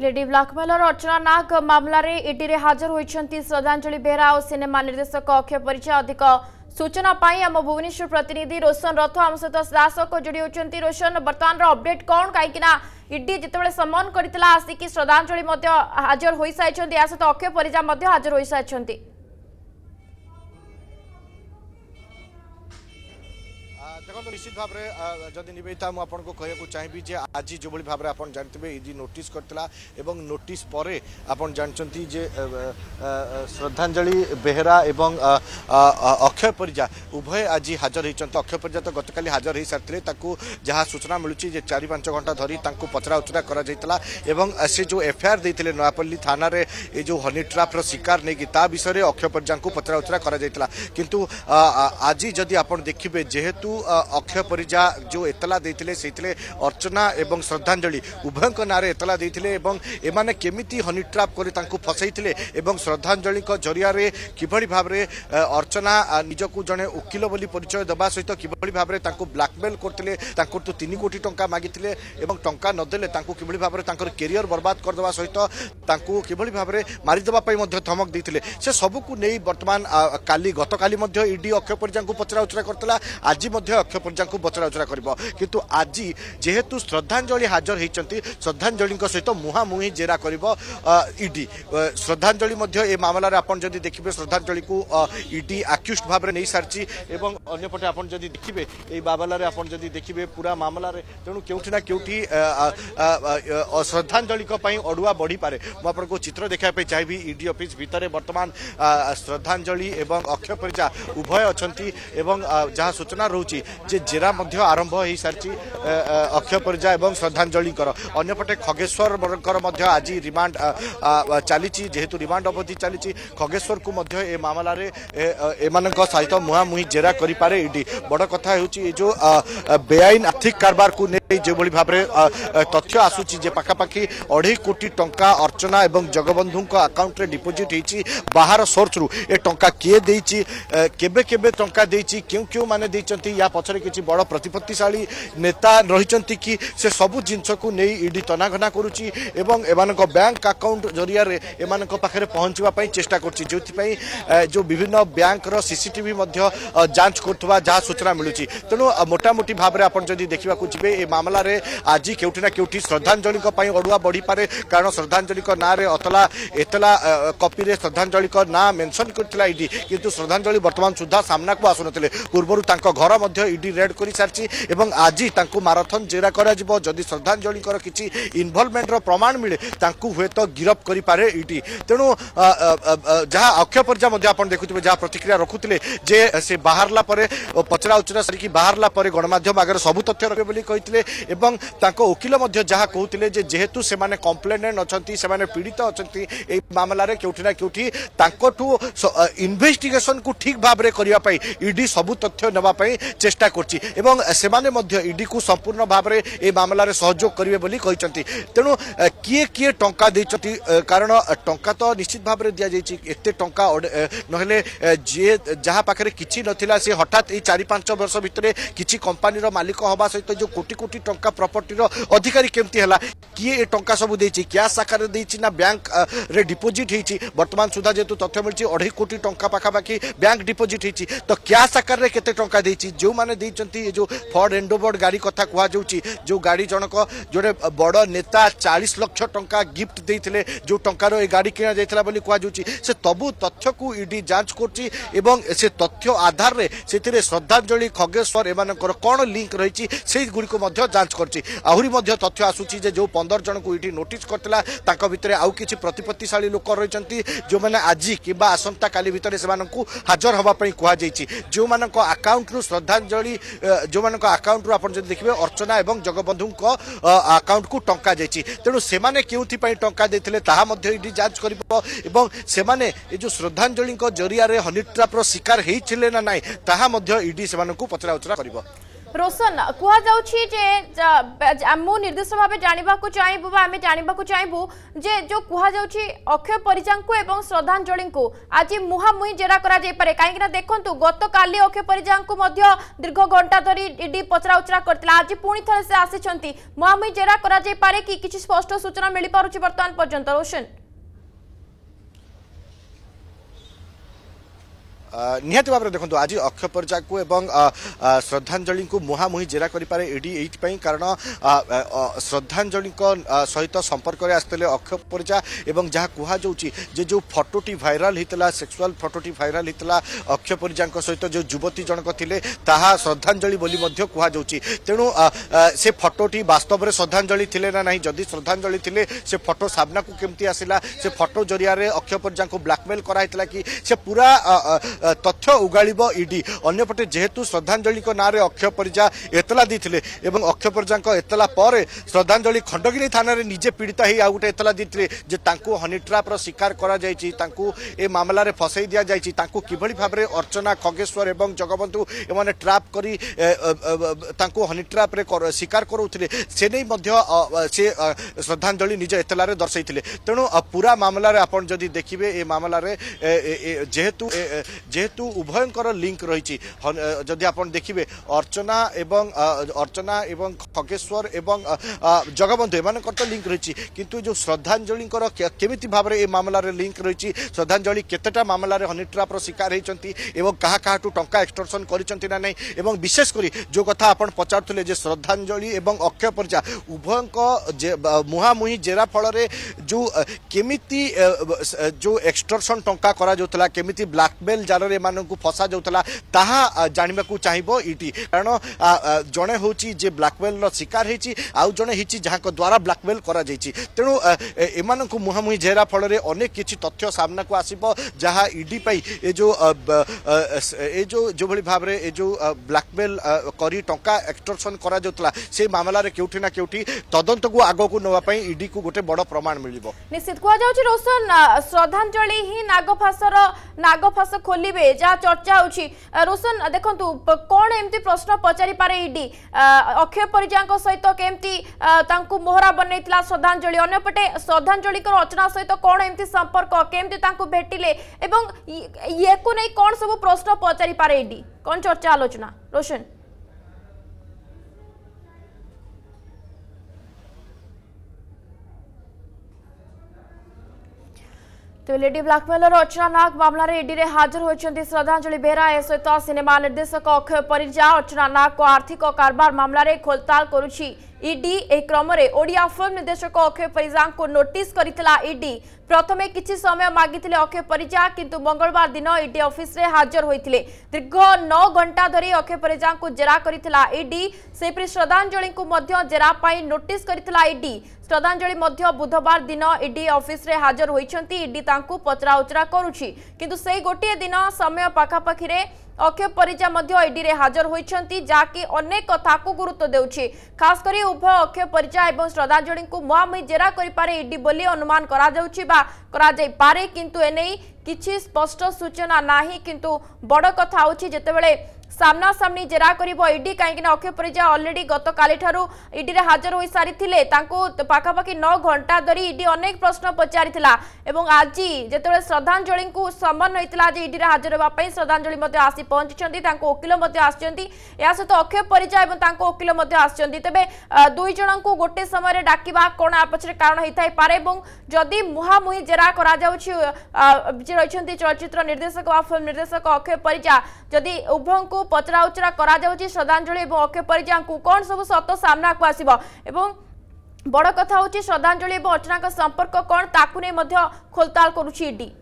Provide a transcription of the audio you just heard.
Lady ब्लाकमेलर अर्चना नाग मामलें ED रे हाजर होती श्रद्धांजलि बेहरा और सिनेमा निर्देशक अक्षय परिचा अधिक सूचना आम भुवनेश्वर प्रतिनिधि रोशन रथ आम सहित शासक जोड़ी होती। रोशन बर्तमान अपडेट कौन कहीं ईडी जिते सम्मन करता आसिक श्रद्धांजलि हाजर हो सारी सहित अक्षय परिजा हाजर हो सारी। देखो निश्चित भाव में जदि निवेदिता मुझे कहूँ चाहिए आज जो भाव में आप जानते ईडी नोटिस करता एवं नोटिस पर आप जानते जे श्रद्धांजलि बेहरा एवं अक्षय परिजा उभय आज हाजर होती। अक्षय परिजा तो गतकाली हाजर हो सारी जहाँ सूचना मिलूँ 4-5 घंटा धरी पचरा उचरा कर से जो एफआईआर देते नयापल्ली थाना ये जो हनी ट्राप शिकार नहीं ता विषय में अक्षय परिजा को पचरा उचरा किंतु आज जदि आप देखिए जेहेतु अक्षय परिजा जो एतला देथिले सेथिले अर्चना एवं श्रद्धांजलि उभय नारे एतला देथिले एवं एमाने केमिति हनी ट्राप करे तांको फसैथिले एवं श्रद्धांजलि को जरिया रे किभଳି भाबरे अर्चना निजकु जने उकिल बोली परिचय दबा सहित किभଳି भाबरे तांको ब्लैकमेल करथिले तांको तो 3 कोटी टंका मागिथिले एवं टंका न देले तांको किभଳି भाबरे तांकर करियर बर्बाद कर दबा सहित तांको किभଳି भाबरे मारि दबा पई मध्ये धमक देथिले से सबकु नै वर्तमान काली गतकाली मध्ये ईडी अक्षय परिजा को पचरा उचरा करतला आज मध्ये अक्षय परिजा को पचरा उचरा करिबो किंतु आज जेहेतु श्रद्धांजलि हाजर होती श्रद्धांजलि सहित मुहामुही जेरा करिबो ईडी। श्रद्धांजलि मध्ये ए मामला आपण जदि देखिबे श्रद्धांजलि को ईडी अक्यूज्ड भाव में नहीं सारची एवं अन्यपटे आपण जदि देखिबे ए मामला रे आपण जदि देखिबे पूरा मामला रे तेणु केउठी ना केउठी श्रद्धांजलि को पई अडुआ बढ़ी पारे मु आपण को चित्र देखा पे चाहिबी ईडी ऑफिस भीतर वर्तमान श्रद्धांजलि एवं अक्षय परिजा उभय अछंती एवं जहाँ सूचना रोची जे जेरा मध्य आरंभ हो सारी अक्षय परिजा एवं श्रद्धांजलि अंपटे खगेश्वर मध्य आज रिमांड चली जेहेतु रिमांड अवधि चली खगेश्वर को मध्य मामला एमान सहित मुहामुही जेरा करें ईडी। बड़ कथा जो बेआईन आर्थिक कारबार को नहीं जो भाव में तथ्य आसूची पाखापाखि 2.5 कोटी टंका अर्चना एवं जगबंधु अकाउंट रे डिपोजिट होती बाहर सोर्स रु ए टंका किए देइची केबे केबे टंका देइची क्यों क्यों माने देइचंती या पछरे किछि बड़ प्रतिपत्तिशाली नेता रहिचंती कि से सबु जिंस को नहीं ईडी तनाघना करुची एवं एमानक बैंक अकाउंट जरिया रे एमानक पाखरे पहुंचवा पई चेष्टा करची जोथि पई जो विभिन्न बैंक रो सीसीटीवी मध्य जांच करथवा जहा सूचना मिलुची। तेणु मोटामोटी भाव में आपण जदि देखा जिबे ए मामला रे आज केउठी ना केउठी श्रद्धांजलि पई अडुआ बढ़ी पारे कारण श्रद्धांजलि ना रे एतला कॉपी रे श्रद्धांजलि ना मेंशन करथिला ईडी किंतु श्रद्धांजलि वर्तमान सुधा सामना को आसुनथिले पूर्वरु तांको घर मध्य ईडी रेड कर सारी एवं आज तांको माराथन जेरा करा जिवो जदि श्रद्धांजलि किछि इन्वॉल्वमेंट रो प्रमाण मिले तांको हुए तो गिरफ करि पारे ईडी। तेणु जहाँ अक्षय परिजा मध्य आपण देखुथिबे जहाँ प्रतिक्रिया रखुथिले जे से बाहरला परे पचरा उचरा सरिकी बाहरला परे गणमाध्यम आगे सबु तथ्य रखे बोली कहिथिले एवं तांको वकील मध्य जहाँ कहउथिले जे जेहेतु से माने कंप्लेनेंट अछंती से माने पीड़ित अछंती ए मामला रे केउठी ना केउठी तांकोठु इन्वेस्टिगेशन को ठीक भाव रे करिया पई ईडी सबु तथ्य नेबा पई चेष्टा करछि एवं सेमाने मध्य ईडी को संपूर्ण भाव में ए मामला रे सहयोग करिवे बोली कहिसंती। तेणु किए किए टंका देचंती कारण टंका तो निश्चित भाव में दिया जाइछि एते टंका नहले जे जहाँ पाखरे किछि नथिला से हठात 4-5 वर्ष भितरे किछि कंपनी रो मालिक हवा सहित जो कोटी कोटी टंका प्रॉपर्टी रो अधिकारी केमती हला किए ए टंका सब देछि क्या साकार देछि ना बैंक रे डिपोजिट हेछि वर्तमान सुधा जेतु तथ्य मिलछि 2.5 कोटी टंका पाखापाखि बैंक डिपोजिट हेछि तो क्या साकार रे केते टंका देछि जो माने देइचंती जो फॉर्ड एंडोवर्ड गाड़ी कथा कुआ जाउछि जो गाड़ी जनक जोडे बड़ नेता 40 लाख टंका गिफ्ट देइथिले जो टंकार ए गाड़ी किना जाइथिला बोली कुआ जाउछि से तबु तथ्य को ईडी जांच करछि एवं से तथ्य आधार रे सेथिरे श्रद्धांजलि खगेश्वर एमानकर कोन लिंक रहिछि सेहि गुडी को मध्य जांच करछि। आहुरी मध्य तथ्य आसुछि जे जो 15 जन को ईडी नोटिस करथिला तांका भितरे आउ किछि प्रतिपत्तिशाली लोक रहिचंती जो माने आजि किबा आसंता काली भितरे सेमानकु हाजर हबा पई कुआ जाइछि जो मानक अकाउंट रु श्रद्धांजलि जो मानक अकाउंट रु आपण जदि देखिबे अर्चना एवं जगबंधु अकाउंट को टंका जाइछि तेणु सेमाने केउथि पई टंका देथिले ताहा मध्य ईडी जांच करिबो एवं सेमाने ए जो श्रद्धांजलि जरिया रे हनी ट्राप रो शिकार हेइथिले ना नाही ताहा मध्य ईडी सेमानकु पचरा उचरा करिबो। रोशन कुआ जाउछि जे मु निर्दिष्ट भाव जानवा चाहबू आम जानवा चाहबू जे जो कुआ जाउछि अक्षय परिजा को एवं श्रद्धांजलि को आज मुहांमुही जेरा करा जाय पारे कहीं देखु गत काली अक्षय परिजा को दीर्घ घंटा धरी ईडी पचरा उचरा करथिला आज पुणी थरे से आसी मुहांमुही जेरा करा जाय पारे कि किछि स्पष्ट सूचना मिली पारुछि वर्तमान पर्यंत रोशन निहाती भाव में देखो आज अक्षय परिजा को एवं श्रद्धांजलि को मुहांमुही जेरा करें ईडी ये कारण श्रद्धांजलि सहित संपर्क में आसते अक्षय परिजा एवं जहाँ कहुचे जो फटोटी भाइराल होता सेक्सुआल फटोटी भाइराल होता अक्षय परिजा सहित जो युवती जनक थे श्रद्धांजलि बोली कहुचे तेणु से फटोटी वास्तव में श्रद्धांजलि थे ना नहीं जदि श्रद्धांजलि थे से फटो सामना को केमती आसला से फटो जरिया अक्षय परिजा को ब्लैकमेल कराइला कि से पूरा तथ्य उगाड़ब ईडी अन्यपटे जेहेतु श्रद्धांजलि ना अक्षय परिजा एतला देते अक्षय परिजा एतला पर श्रद्धांजलि खंडगिरी थाना रे निजे पीड़िता ही आउ गोटे एतला देते हनी ट्रापर शिकार कर मामला रे फसई दि जाइए किभली भाव में अर्चना खगेश्वर एवं जगबंधु एमाने ट्राप करी हनी ट्राप रे शिकार करुले से नहीं से श्रद्धांजलि निज एतला रे दर्शाई तेणु पूरा मामला रे आपण जदि देखिए ए मामला रे जेहेतु उभयंकर लिंक रही जदि आप देखिए अर्चना एवं खगेश्वर एवं जगबंधु एम तो लिंक रही किंतु जो श्रद्धांजलि केमिति भाव में मामला रे लिंक रही श्रद्धांजलि केतेटा मामला रे हनी ट्रापर शिकार होती क्या टंका एक्सटर्शन करना नहीं एवं विशेषकर जो कथा आप पचारुले जे श्रद्धांजलि एवं अक्षय परिजा उभयंक मुहांमुही जेरा फल जो केमिति जो एक्सटर्शन टंका करा केमिति ब्लैकमेल जाल को फसा जाऊला ताहा जानवा को चाहिए ईडी कारण जड़े हूँ जे ब्लैकमेल शिकार होती आउ जड़े होती जहाँ द्वारा ब्लैकमेल करा तेणु एम मुहांमुही जेरा फल अनेक किसी तथ्य सामना को आसब जहाँ ईडी पाई जो भली भाव में जो ब्लैकमेल करी टंका एक्सटर्शन करा जाऊला से मामला रे केउठी ना केउठी तदंत को आगो को नवा ईडी को गोटे बड़ प्रमाण मिलिबो निश्चित कह जाउछि रोशन श्रद्धांजलि ही नागफास खोलिबे जहाँ चर्चा होछि रोशन देखंतु कौन एमती प्रश्न पचारि पारे ईडी अक्षय परिजा सहित केमती तांकु मोहरा बनैतिला श्रद्धांजलि अन्यपटे श्रद्धांजलि रचना सहित कौन एमती संपर्क केमती तांकु भेटिले एवं ये को नहीं कौन सब प्रश्न पचारि पारे ईडी कौन चर्चा आलोचना रोशन तो लेडी ब्लैकमेलर अर्चना नाग मामला रे ईडी रे हाजिर होइछन्ती श्रद्धांजलि बेहरा ए सहित सिनेमा निर्देशक अक्षय परिजा अर्चना नाग को आर्थिक कारबार मामला रे खोलताल करुछि ईडी ए क्रम रे ओडिया फिल्म निर्देशक अक्षय परिजा को नोटिस करितला ईडी प्रथमे किछि समय मागिथिले अक्षय परिजा किंतु मंगलवार दिन ईडी ऑफिस रे हाजिर होइथिले दीर्घ 9 घंटा धरी अक्षय परिजा को जेरा करितला ईडी सेपरि श्रद्धांजलि को मध्य जेरा पाई नोटिस करितला ईडी श्रद्धांजलि मध्य बुधवार दिन ईडी ऑफिस रे हाजिर होइछन्ती ईडी तांकु पचरा उचरा करूछि किंतु सेई गोटे दिन समय पाखापाखी रे अक्षय परिजा मध्य ईडी रे हाजिर होइछन्ती जाकि अनेक कथा को गुरुत्व देउछि खास करी उभय अक्षय परिजा एवं श्रद्धांजलि को मुहांमुही जेरा करि पारे ईडी बोली अनुमान करा जाउछि बा करा जाय पारे किंतु एनै किछि स्पष्ट सूचना नाही किंतु बड़ कथा होछि जेतेबेले सामना सामनी जेरा करिबो ईडी कहीं अक्षय परिजा ऑलरेडी गत काली ठारू ईडी रे हाजिर होई सारी थिले तांको पाखापाखी 9 घंटा धरी ईडी अनेक प्रश्न पचारिथिला एवं आज जेतेबेले श्रद्धांजलि को सम्मान होइतिला आज ईडी रे हाजिर होबा पई श्रद्धांजलि मध्ये आसी पहुंचीछन्ती तांको वकील मध्ये आछन्ती या सहित अक्षय परिजा एवं तांको वकील मध्ये आछन्ती तबे दुई जणन को गोटे समय रे डाकिबा कोन आपछरे कारण होइथाय पारे एवं जदी मुहांमुही जेरा करा जाउछि जे रहिछन्ती चलचित्र निर्देशक वा फिल्म निर्देशक अक्षय परिजा जदी उभयं को पचरा उचरा करा जाउछि श्रद्धांजलि एवं अक्षय परिजा को कौन सब सत सामना को आसीबो एवं बड़ कथा होछि श्रद्धांजलि एवं अर्चना का संपर्क कौन ताकु नै मध्य खोलताल करूछि ईडी।